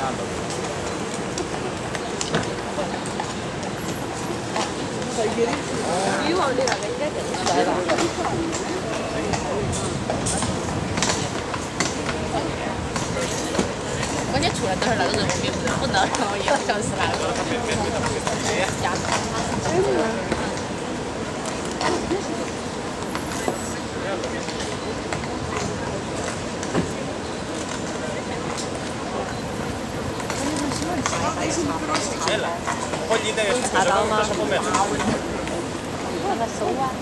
鱼往里那个应该更帅吧？关键出来都是那个人民币不能，然后也好像是那个价格。查到吗？那个搜啊。